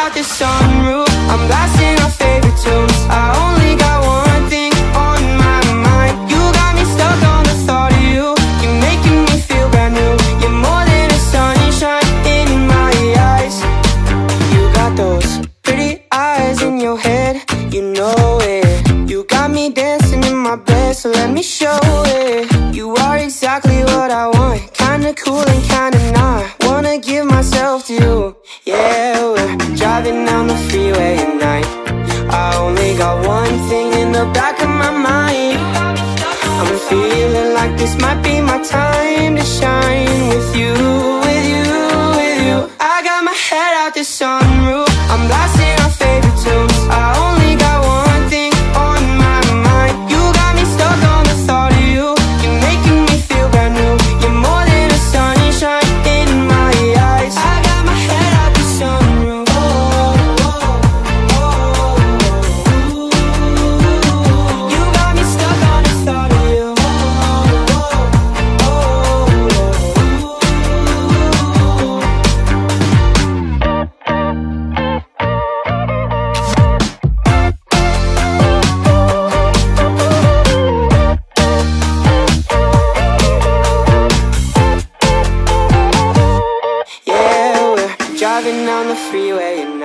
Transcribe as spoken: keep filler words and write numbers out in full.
out the sunroof, I'm blasting our favorite tunes. I only got one thing on my mind. You got me stuck on the thought of you. You're making me feel brand new. You're more than a sunshine in my eyes. You got those pretty eyes in your head, you know it. You got me dancing in my bed, so let me show it. You are exactly what I want, kinda cool and kinda not. Wanna give myself to you. Yeah, we're driving down the freeway at night. I only got one thing in the back of my mind. I'm feeling like this might be my time to shine. With you, with you, with you. I got my head out the sunroof, I'm blasting our favorite tunes. I only got one thing on my mind. You got me stuck on the thought of you. You're making me feel brand new. You're more than a sunshine in my eyes. I got my head out the sunroof. Oh, oh, oh, oh. You got me stuck on the thought of you. Oh, oh, yeah, we're driving down the freeway at